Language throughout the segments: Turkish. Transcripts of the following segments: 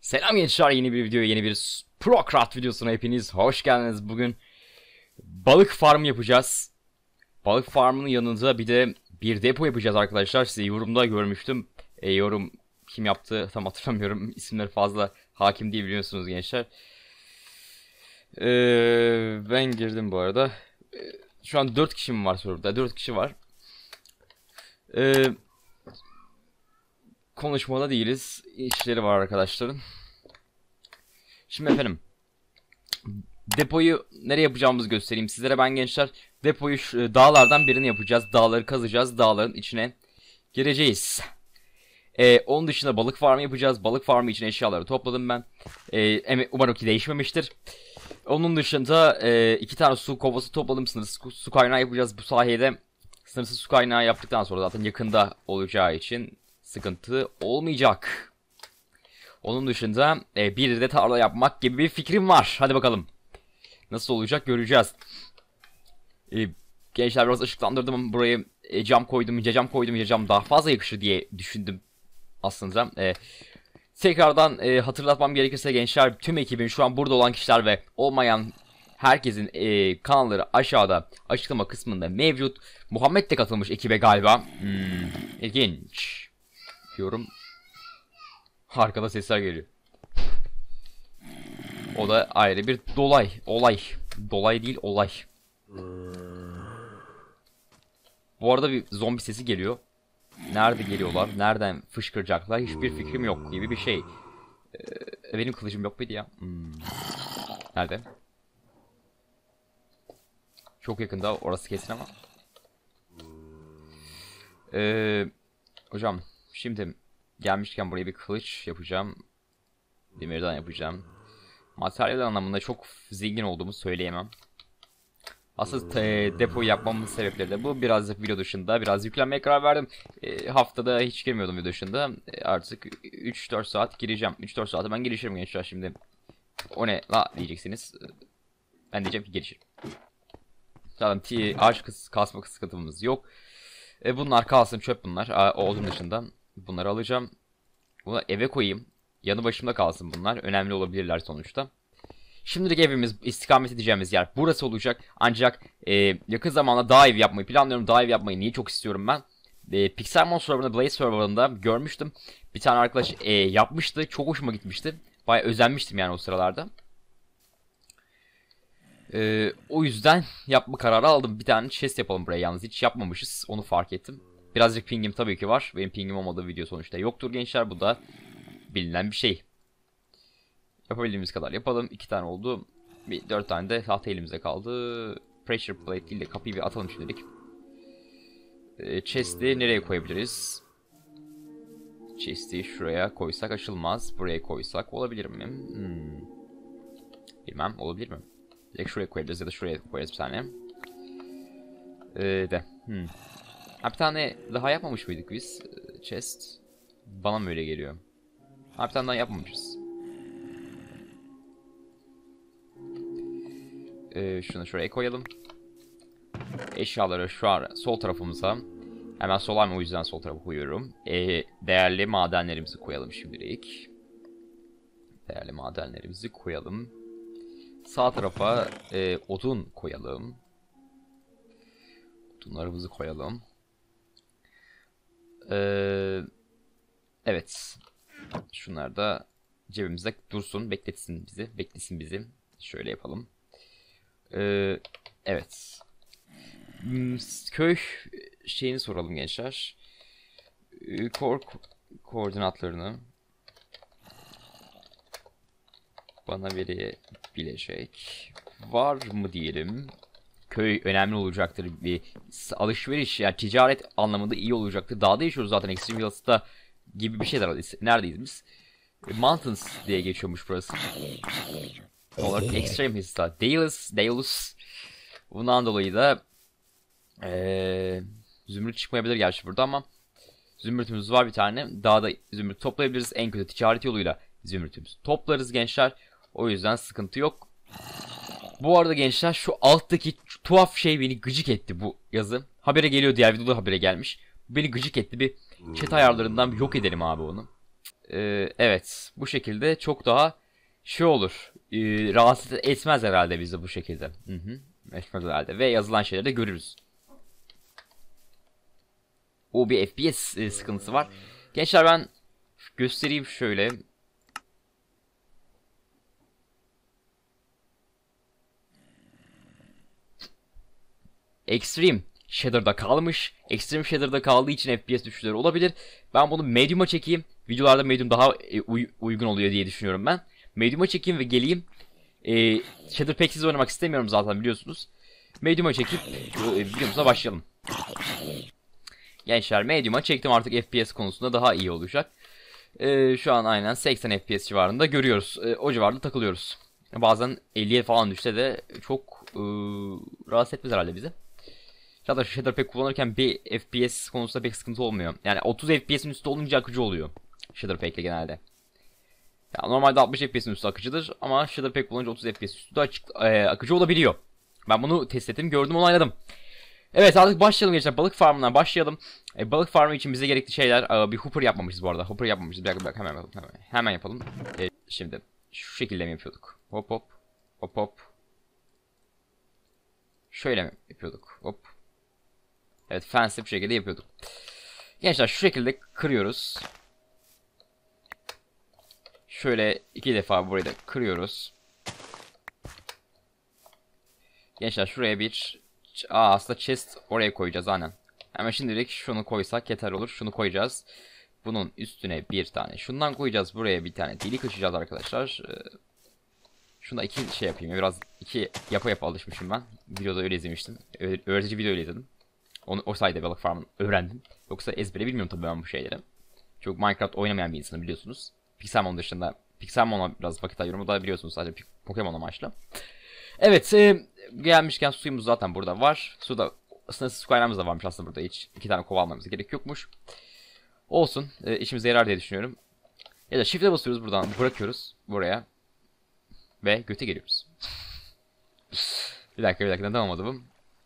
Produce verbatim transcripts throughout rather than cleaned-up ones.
Selam gençler, yeni bir video, yeni bir ProCraft videosuna hepiniz hoş geldiniz. Bugün balık farmı yapacağız. Balık farmının yanında bir de bir depo yapacağız arkadaşlar. Size yorumda görmüştüm. E, yorum kim yaptı tam hatırlamıyorum. İsimleri fazla hakim değil biliyorsunuz gençler. E, ben girdim bu arada. E, şu an dört kişi mi var soruda? dört kişi var. Eee... Konuşmada değiliz. İşleri var arkadaşlarım. Şimdi efendim. Depoyu nereye yapacağımızı göstereyim sizlere ben gençler. Depoyu şu, dağlardan birini yapacağız. Dağları kazacağız. Dağların içine gireceğiz. Ee, onun dışında balık farmı yapacağız. Balık farmı için eşyaları topladım ben. Ee, umarım ki değişmemiştir. Onun dışında e, iki tane su kovası topladım. Sınırsız su, su kaynağı yapacağız. Bu sayede sınırsız su kaynağı yaptıktan sonra zaten yakında olacağı için sıkıntı olmayacak. Onun dışında e, bir de tarla yapmak gibi bir fikrim var. Hadi bakalım. Nasıl olacak göreceğiz. E, gençler biraz ışıklandırdım. Buraya e, cam koydum. İnce cam koydum. İnce cam daha fazla yakışır diye düşündüm. Aslında. E, tekrardan e, hatırlatmam gerekirse gençler. Tüm ekibin şu an burada olan kişiler ve olmayan herkesin e, kanalları aşağıda açıklama kısmında mevcut. Muhammed de katılmış ekibe galiba. Hmm, ilginç. Diyorum. Arkada sesler geliyor. O da ayrı bir dolay, olay. Dolay değil, olay. Bu arada bir zombi sesi geliyor. Nerede geliyorlar? Nereden fışkıracaklar? Hiçbir fikrim yok gibi bir şey. Ee, benim kılıcım yok muydu ya? Hmm. Nerede? Çok yakında, orası kesin ama. Ee, hocam, şimdi gelmişken buraya bir kılıç yapacağım. Demirden yapacağım. Materyal anlamında çok zengin olduğumu söyleyemem. Asıl depoyu yapmamın sebepleri de bu. Birazcık video dışında biraz yüklenmeye karar verdim. E, haftada hiç girmiyordum video dışında. E, artık üç dört saat gireceğim. üç dört saate ben gelişirim gençler şimdi. O ne la diyeceksiniz. Ben diyeceğim ki gelişirim. Zaten ağaç kasma sıkıntımız yok. E, bunlar kalsın, çöp bunlar. O odun dışında. Bunları alacağım. Bunu eve koyayım. Yanı başımda kalsın bunlar. Önemli olabilirler sonuçta. Şimdilik evimiz, istikamet edeceğimiz yer burası olacak. Ancak e, yakın zamanda dağ evi yapmayı planlıyorum. Dağ evi yapmayı niye çok istiyorum ben. E, Pixelmon serverında, Blaze serverında görmüştüm. Bir tane arkadaş e, yapmıştı. Çok hoşuma gitmişti. Bayağı özenmiştim yani o sıralarda. E, o yüzden yapma kararı aldım. Bir tane chest yapalım buraya yalnız. Hiç yapmamışız. Onu fark ettim. Birazcık pingim tabii ki var. Benim pingim olmadığı video sonuçta yoktur gençler. Bu da bilinen bir şey. Yapabildiğimiz kadar yapalım. İki tane oldu. Bir dört tane de tahta elimizde kaldı. Pressure plate değil de kapıyı bir atalım şimdilik. Ee, chest'i nereye koyabiliriz? Chest'i şuraya koysak açılmaz. Buraya koysak olabilir mi? Hmm. Bilmem, olabilir mi? Direkt şuraya koyabiliriz ya da şuraya koyarız bir tane. Ee, de. Hmm. Ha, bir tane daha yapmamış mıydık biz? Chest. Bana mı öyle geliyor? Ha, bir tane daha yapmamışız. Ee, şunu şuraya koyalım. Eşyaları şu an sol tarafımıza. Hemen solar mı, o yüzden sol tarafa koyuyorum. Ee, değerli madenlerimizi koyalım şimdilik. Değerli madenlerimizi koyalım. Sağ tarafa e, odun koyalım. Odunlarımızı koyalım. Ee, evet. Şunlar da cebimizde dursun. Bekletsin bizi. Beklesin bizi. Şöyle yapalım. Ee, evet. Köy şeyini soralım gençler. Ko ko koordinatlarını bana verebilecek var mı diyelim. Köy önemli olacaktır. Bir alışveriş yani ticaret anlamında iyi olacaktır. Dağda yaşıyoruz zaten. Extreme Hills'ta gibi bir şeyler. Neredeyiz biz? Mountains diye geçiyormuş burası. Olarak Extreme Hills'ta. Delos, Delos. Bundan dolayı da ee, zümrüt çıkmayabilir gerçi burada ama zümrütümüz var bir tane. Dağda zümrüt toplayabiliriz. En kötü ticaret yoluyla zümrütümüzü toplarız gençler. O yüzden sıkıntı yok. Bu arada gençler şu alttaki tuhaf şey beni gıcık etti bu yazı. Habere geliyor, diğer videoda habere gelmiş. Beni gıcık etti, bir chat ayarlarından bir yok edelim abi onu. Ee, evet. Bu şekilde çok daha şey olur. Ee, rahatsız etmez herhalde bizi bu şekilde. Hı hı. Etmez herhalde. Ve yazılan şeyleri de görürüz. O bir F P S e, sıkıntısı var. Gençler ben göstereyim şöyle. Extreme Shader'da kalmış. Extreme Shader'da kaldığı için F P S düşüşleri olabilir. Ben bunu Medium'a çekeyim. Videolarda Medium daha e, uy uygun oluyor diye düşünüyorum ben. Medium'a çekeyim ve geleyim. E, Shader Pack'siz oynamak istemiyorum zaten biliyorsunuz. Medium'a çekip e, videomuza başlayalım. Gençler Medium'a çektim, artık F P S konusunda daha iyi olacak. E, şu an aynen seksen F P S civarında görüyoruz. E, o civarda takılıyoruz. Bazen elliye falan düşse de çok e, rahatsız etmez herhalde bizi. Zaten shader pack kullanırken bir F P S konusunda pek sıkıntı olmuyor. Yani otuz F P S'in üstü olunca akıcı oluyor shader pack'le genelde. Ya normalde altmış F P S'in üstü akıcıdır ama shader pack kullanınca otuz F P S üstü de açık, e, akıcı olabiliyor. Ben bunu test ettim, gördüm, onayladım. Evet, artık başlayalım gençler. Balık farmından başlayalım. E, balık farmı için bize gerekli şeyler, e, bir hooper yapmamışız bu arada. Hooper yapmamışız. Bir dakika, bir dakika, hemen yapalım. Hemen, hemen yapalım. E, şimdi şu şekilde mi yapıyorduk? Hop hop. Hop hop. Şöyle mi yapıyorduk? Hop. Evet, fancy bir şekilde yapıyorduk. Gençler şu şekilde kırıyoruz. Şöyle iki defa burayı da kırıyoruz. Gençler şuraya bir... Aa, aslında chest oraya koyacağız aynen. Hemen şimdilik şunu koysak yeter olur. Şunu koyacağız. Bunun üstüne bir tane şundan koyacağız. Buraya bir tane delik açacağız arkadaşlar. Ee, şunda iki şey yapayım. Biraz iki yapa yapa alışmışım ben. Videoda öyle izlemiştim. Öğretici video öyle izledim. Onu, o sayede balık farmını öğrendim. Yoksa ezbere bilmiyorum tabii ben bu şeyleri. Çok Minecraft oynamayan bir insanım biliyorsunuz. Pixelmon dışında. Pixelmon'a biraz vakit ayırıyorum. O da biliyorsunuz sadece Pokemon amaçlı. Evet, e, gelmişken suyumuz zaten burada var. Suda sınırsız su kaynağımız da varmış aslında burada hiç. İki tane kova almamıza gerek yokmuş. Olsun, e, işimize yarar diye düşünüyorum. Ya da shift'e basıyoruz, buradan bırakıyoruz buraya. Ve göte geliyoruz. bir dakika bir dakika, neden olmadı bu?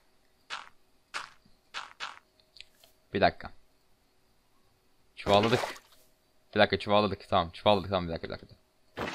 Bir dakika. Çuvalladık. Bir dakika, çuvalladık. Tamam, çuvalladık. Tamam, bir dakika, bir dakika.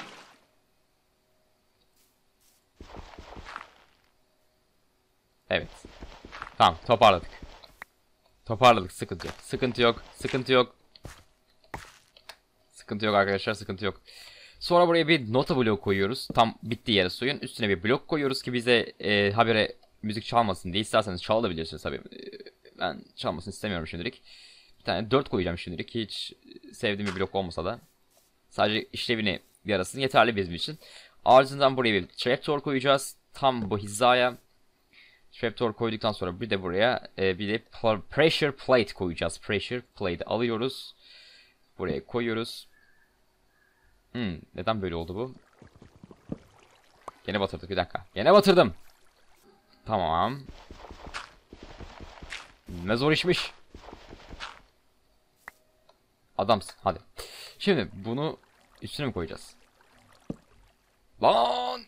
Evet. Tamam, toparladık. Toparladık, sıkıntı yok. Sıkıntı yok. Sıkıntı yok. Sıkıntı yok arkadaşlar, sıkıntı yok. Sonra buraya bir nota bloğu koyuyoruz. Tam bittiği yere suyun. Üstüne bir blok koyuyoruz ki bize e, habire müzik çalmasın diye. İsterseniz çalabilirsiniz tabii. E, ben çalmasını istemiyorum şimdilik. Bir tane dört koyacağım şimdilik. Hiç sevdiğim bir blok olmasa da. Sadece işlevini yarasın yeterli bizim için. Ardından buraya bir trapdoor koyacağız. Tam bu hizaya. Trapdoor koyduktan sonra bir de buraya e, bir de pressure plate koyacağız. Pressure plate alıyoruz. Buraya koyuyoruz. Hmm, neden böyle oldu bu? Gene batırdık, bir dakika. Gene batırdım. Tamam. Ne zor işmiş. Adamsın, hadi. Şimdi bunu üstüne mi koyacağız? Lan!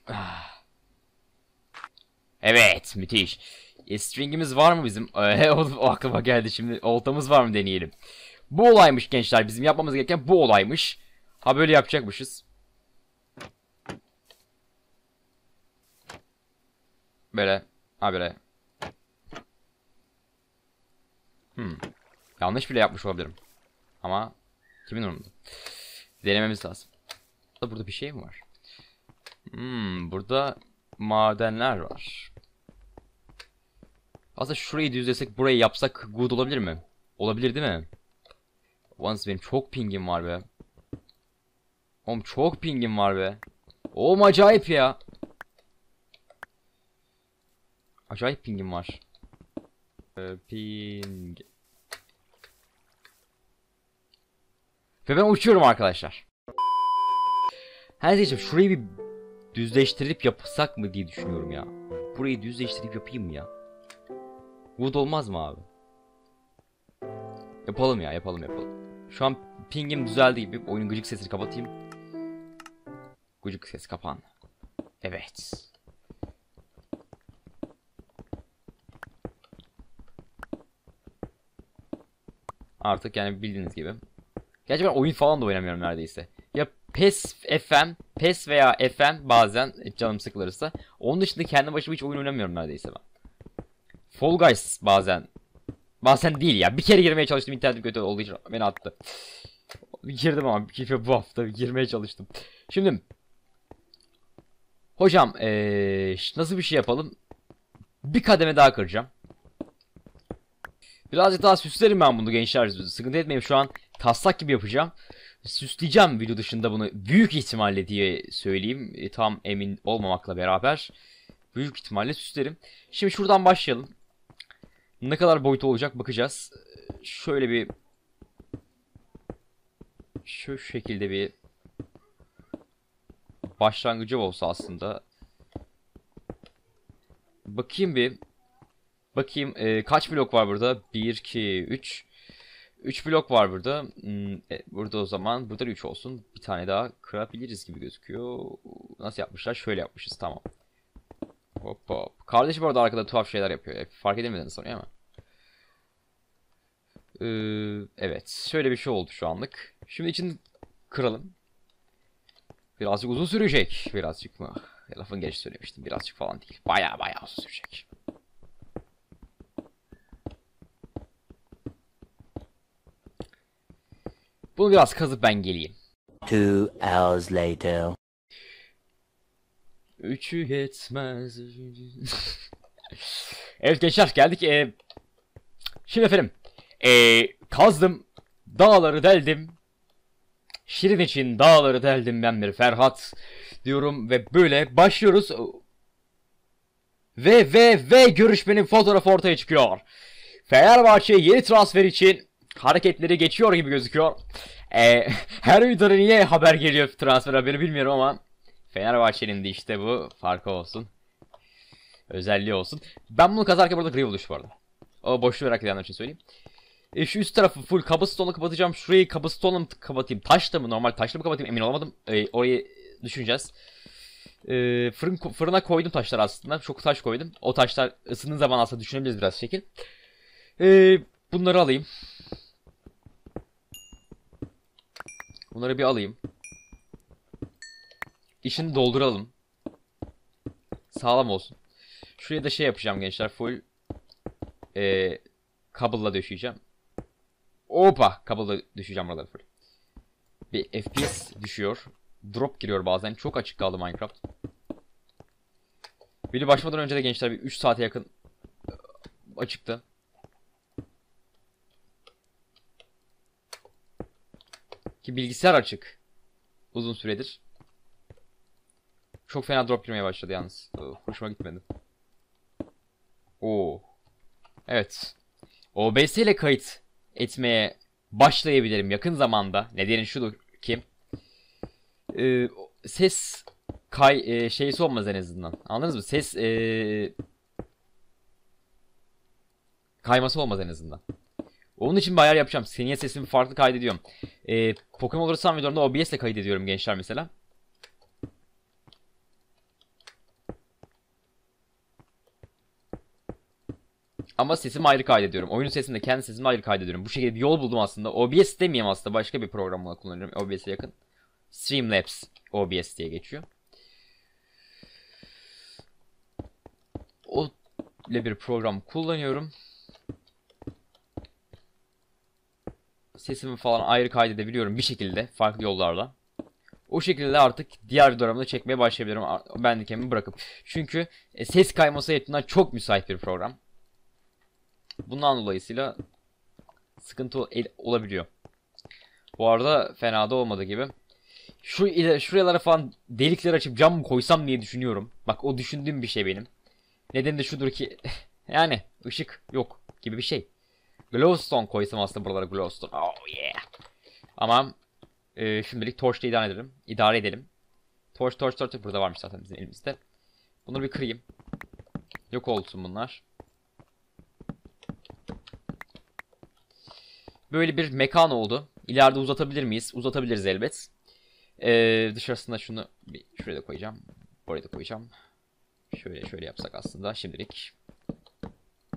Evet, müthiş. E, stringimiz var mı bizim? E, o, o aklıma geldi şimdi. Oltamız var mı deneyelim. Bu olaymış gençler. Bizim yapmamız gereken bu olaymış. Ha, böyle yapacakmışız. Böyle. Ha, böyle. Hmm. Yanlış bile yapmış olabilirim. Ama kimin umurunda? Denememiz lazım. Burada bir şey mi var? Hmm, burada madenler var. Aslında şurayı düzlesek, burayı yapsak good olabilir mi? Olabilir değil mi? Once benim çok pingim var be. Oğlum çok pingim var be. Oğlum acayip ya. Acayip pingim var. Ee, ping. Ve ben uçuyorum arkadaşlar. Her neyse, şurayı bir düzleştirip yapsak mı diye düşünüyorum ya. Burayı düzleştirip yapayım mı ya? Good olmaz mı abi? Yapalım ya, yapalım yapalım. Şu an pingim düzeldi gibi. Oyunun gıcık sesini kapatayım. Gıcık ses kapan. Evet. Artık yani bildiğiniz gibi Gerçi ben oyun falan da oynamıyorum neredeyse. Ya PES F M, PES veya F M bazen canım sıkılırsa. Onun dışında kendi başıma hiç oyun oynamıyorum neredeyse ben. Fall Guys bazen. Bazen değil ya. Bir kere girmeye çalıştım, internetim kötü olduğu için beni attı. Girdim ama bu hafta girmeye çalıştım. Şimdi hocam ee, nasıl bir şey yapalım? Bir kademe daha kıracağım. Birazcık daha süslerim ben bunu gençler. Sıkıntı etmeyin, şu an taslak gibi yapacağım. Süsleyeceğim video dışında bunu büyük ihtimalle diye söyleyeyim. E, tam emin olmamakla beraber. Büyük ihtimalle süslerim. Şimdi şuradan başlayalım. Ne kadar boyutu olacak bakacağız. Şöyle bir... Şu şekilde bir... Başlangıcı olsa aslında. Bakayım bir. Bakayım e, kaç blok var burada? bir, iki, üç. üç blok var burada. Hmm, e, burada o zaman. Burada üç olsun. Bir tane daha kırabiliriz gibi gözüküyor. Nasıl yapmışlar? Şöyle yapmışız. Tamam. Hop hop. Kardeşim orada arkada tuhaf şeyler yapıyor. E, fark edemediniz sanıyor ama. Ee, evet. Şöyle bir şey oldu şu anlık. Şimdi içini kıralım. Birazcık uzun sürecek. Birazcık mı? Lafın geç söylemiştim. Birazcık falan değil. Baya baya uzun sürecek. Bunu biraz kazıp ben geleyim. Two hours later. Üçü yetmez. Evet gençler geldik. Ee, şimdi efendim. Ee, kazdım. Dağları deldim. Şirin için dağları deldim ben bir Ferhat diyorum ve böyle başlıyoruz. Ve ve ve görüşmenin fotoğrafı ortaya çıkıyor. Fenerbahçe yeni transfer için hareketleri geçiyor gibi gözüküyor. Ee, her videoda niye haber geliyor transfer haberi bilmiyorum ama Fenerbahçe'nin de işte bu farkı olsun. Özelliği olsun. Ben bunu kazarken burada grill düştü bu arada. O boşluğu merak edenler için söyleyeyim. E, şu üst tarafı full cobblestone'la kapatacağım. Şurayı cobblestone'la mı kapatayım? Taşla mı? Normal taşla mı kapatayım? Emin olamadım. E, orayı düşüneceğiz. E, fırın, fırına koydum taşlar aslında. Çok taş koydum. O taşlar ısının zaman aslında düşünebiliriz biraz şekil. E, bunları alayım. Bunları bir alayım. İşini dolduralım. Sağlam olsun. Şuraya da şey yapacağım gençler. Full e, kablola döşeyeceğim. Opa! Kablola düşeceğim buraları full. Bir F P S düşüyor. Drop giriyor bazen. Çok açık kaldı Minecraft. Video başlamadan önce de gençler bir üç saate yakın açıktı. Ki bilgisayar açık. Uzun süredir. Çok fena drop girmeye başladı yalnız. Hoşuma gitmedi. Oo. Evet. O B S ile kayıt etmeye başlayabilirim yakın zamanda. Nedeni şudur ki ee, ses kay e, şeysi olmaz en azından. Anladınız mı? Ses e, kayması olmaz en azından. Onun için bir ayar yapacağım. Senin sesimi farklı kaydediyorum. E, Pokemon olursam videolarında O B S ile kaydediyorum gençler mesela. Ama sesimi ayrı kaydediyorum. Oyunun sesini de kendi sesimi ayrı kaydediyorum. Bu şekilde bir yol buldum aslında. O B S demeyeyim aslında. Başka bir programla kullanıyorum. O B S'e yakın. Streamlabs O B S diye geçiyor. O ile bir program kullanıyorum. Sesimi falan ayrı kaydedebiliyorum bir şekilde. Farklı yollarla. O şekilde artık diğer videolarımda çekmeye başlayabilirim. Ben kendimi bırakıp. Çünkü ses kayması yaptığından çok müsait bir program. Bundan dolayısıyla sıkıntı olabiliyor. Bu arada fena da olmadı gibi. Şu şuralara falan delikler açıp cam mı koysam diye düşünüyorum. Bak o düşündüğüm bir şey benim. Nedeni de şudur ki yani ışık yok gibi bir şey. Glowstone koysam aslında buralara glowstone. Oh yeah. Ama e, şimdilik torch'la idare edelim. İdare edelim. Torch torch torch burada varmış zaten bizim elimizde. Bunları bir kırayım. Yok olsun bunlar. Böyle bir mekan oldu. İleride uzatabilir miyiz? Uzatabiliriz elbet. Ee, dışarısında şunu bir şuraya da koyacağım. Buraya da koyacağım. Şöyle şöyle yapsak aslında şimdilik.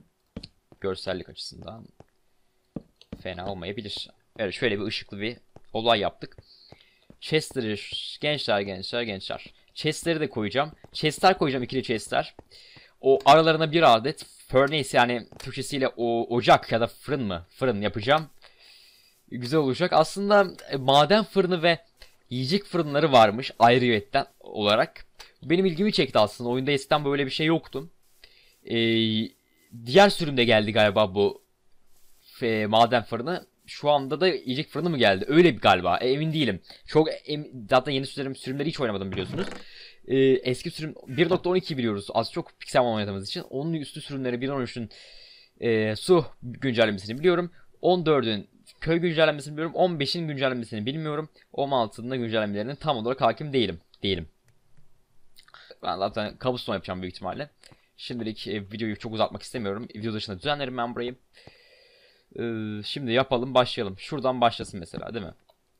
Görsellik açısından fena olmayabilir. Evet şöyle bir ışıklı bir olay yaptık. Chest'leri gençler gençler gençler. Chest'leri de koyacağım. Chest'ler koyacağım, ikili chest'ler. O aralarına bir adet furnace, yani Türkçesiyle o ocak ya da fırın mı? Fırın yapacağım. Güzel olacak. Aslında e, maden fırını ve yiyecek fırınları varmış ayrıyetten olarak. Benim ilgimi çekti aslında. Oyunda eskiden böyle bir şey yoktu. Ee, diğer sürümde geldi galiba bu e, maden fırını. Şu anda da yiyecek fırını mı geldi? Öyle bir galiba. E, emin değilim. Çok em, zaten yeni sürüm, sürümleri hiç oynamadım biliyorsunuz. Ee, eski sürüm bir nokta on iki biliyoruz. Az çok piksel oynadığımız için. Onun üstü sürümleri bir nokta on üçün e, su güncellemesini biliyorum. on dördün köy güncellemesini biliyorum. on beşin güncellemesini bilmiyorum. on altının da güncellemelerinin tam olarak hakim değilim. Değilim. Ben zaten kabuston yapacağım büyük ihtimalle. Şimdilik e, videoyu çok uzatmak istemiyorum. Video dışında düzenlerim ben burayı. Ee, şimdi yapalım, başlayalım. Şuradan başlasın mesela, değil mi?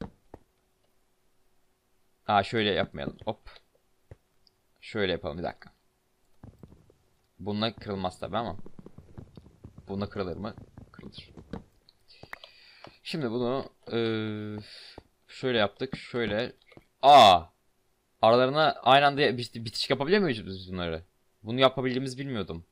Ha, şöyle yapmayalım. Hop. Şöyle yapalım, bir dakika. Bununla kırılmaz tabi ama. Bununla kırılır mı? Kırılır. Şimdi bunu e, şöyle yaptık. Şöyle. Aa! Aralarına aynı anda bitiş yapabiliyor muyuz biz bunları? Bunu yapabildiğimizi bilmiyordum.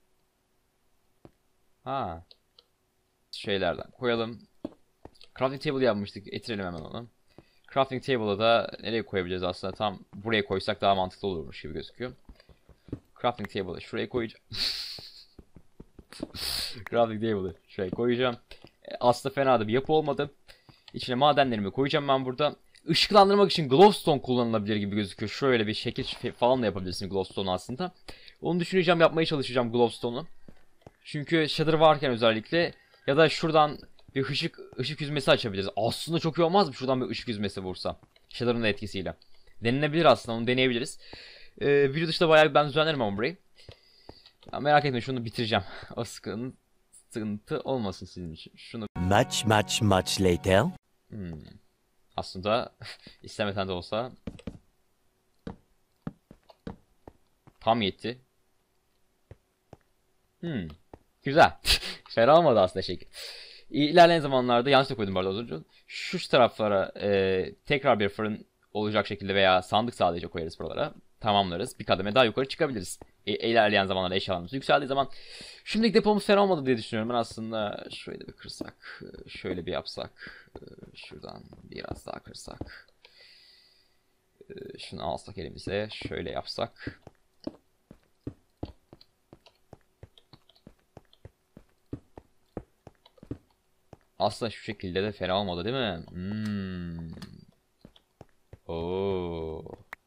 Ha. Şeylerden koyalım. Crafting table yapmıştık. Getirelim hemen onu. Crafting table'ı da nereye koyabiliriz aslında? Tam buraya koysak daha mantıklı olurmuş gibi gözüküyor. Crafting table'ı şuraya koyacağım. Crafting table'ı şuraya koyacağım. Aslında fena da bir yapı olmadı. İçine madenlerimi koyacağım ben burada. Işıklandırmak için glowstone kullanılabilir gibi gözüküyor. Şöyle bir şekil falan da yapabilirsin glowstone aslında. Onu düşüneceğim, yapmaya çalışacağım glowstone'u. Çünkü shader varken özellikle, ya da şuradan bir ışık ışık yüzmesi açabiliriz. Aslında çok iyi olmaz mı şuradan bir ışık yüzmesi vursa? Shader'ın da etkisiyle. Denilebilir aslında, onu deneyebiliriz. Ee, video dışında bayağı ben düzenlerim ama burayı. Ya merak etme, şunu bitireceğim. O sıkıntı, sıkıntı olmasın sizin için. Şunu... Much much much later. Hmm. Aslında istemeden de olsa tam yetti. Hmm. Güzel. Fena olmadı aslında şekil. İlerleyen zamanlarda yanlış da koydum bu arada az önce. Şu taraflara e, tekrar bir fırın olacak şekilde veya sandık sadece koyarız buralara. Tamamlarız. Bir kademe daha yukarı çıkabiliriz. E, ilerleyen zamanlarda eşyalarımız yükseldiği zaman. Şimdilik depomuz fena olmadı diye düşünüyorum. Ben aslında şöyle bir kırsak. Şöyle bir yapsak. Şuradan biraz daha kırsak. Şunu alsak elimize. Şöyle yapsak. Aslında şu şekilde de fena olmadı değil mi? Hmm. Oo.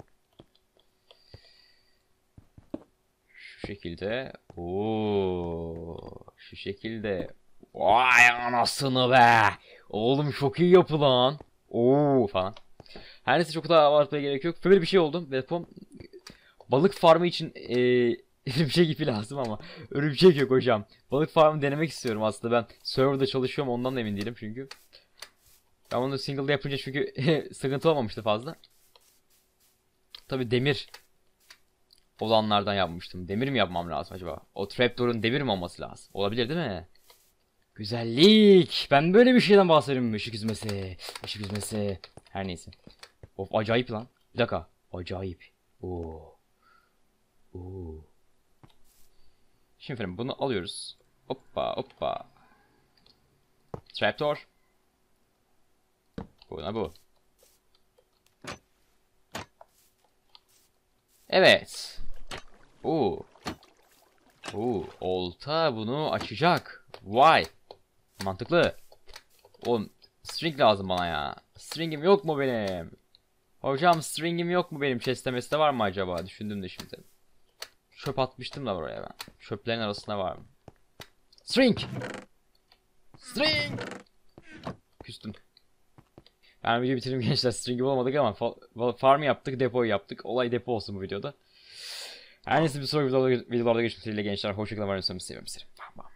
Şu şekilde. Oo. Şu şekilde. Vay anasını be. Oğlum çok iyi yapı lan. Oo falan. Her neyse, çok daha abartmaya gerek yok. Böyle bir şey oldu. Depom balık farmı için ee, bir şey gibi lazım ama öyle bir şey yok hocam. Balık farmı denemek istiyorum aslında. Ben serverda çalışıyorum, ondan da emin değilim çünkü. Ben onu single'da yapınca çünkü sıkıntı olmamıştı fazla. Tabi demir olanlardan yapmıştım. Demir mi yapmam lazım acaba? O trapdoor'un demir mi olması lazım? Olabilir değil mi? Güzellik. Ben böyle bir şeyden bahsediyorum. Işık yüzmesi. Işık yüzmesi. Her neyse. Of, acayip lan. Bir dakika. Acayip. Oo. Oo. Şimdi efendim bunu alıyoruz. Hoppa hoppa. Trapdoor. Buna bu. Evet. Oo. Oo. Olta bunu açacak. Vay. Mantıklı. Oğlum string lazım bana ya. Stringim yok mu benim? Hocam stringim yok mu benim? Chest'lemesi de var mı acaba? Düşündüm de şimdi. Çöp atmıştım da buraya ben. Çöplerin arasında var mı? String! String! Küstüm. Ben videoyu bitirdim gençler. String'i bulamadık ama fa farm yaptık, depoyu yaptık. Olay depo olsun bu videoda. Her neyse, bir sonraki videolarda, videolarda görüşmek üzere gençler. Hoşçakalın. Varın sonunu seviyorum sizi. Bam bam.